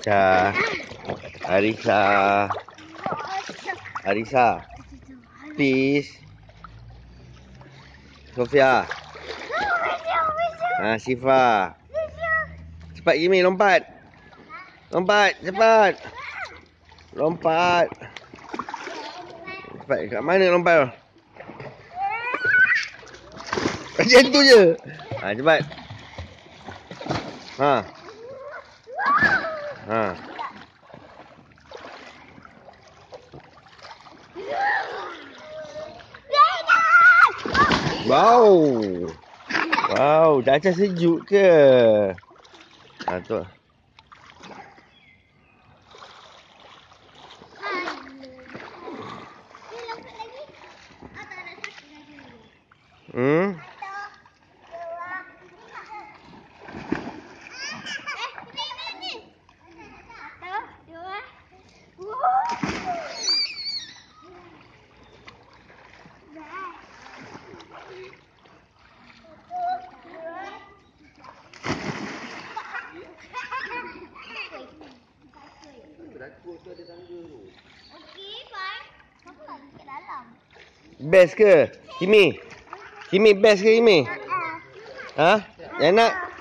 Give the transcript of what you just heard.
Arisa. Arisa. Arisa. Peace. Sofia. Syifa. Cepat Kimi, lompat. Lompat, cepat. Lompat. Cepat, kat mana lompat tu? Macam tu je. Cepat. Wow. Wow, dah sejuk ke? Tu. Best ke? Kimi? Kimi best ke Kimi? Yang nak?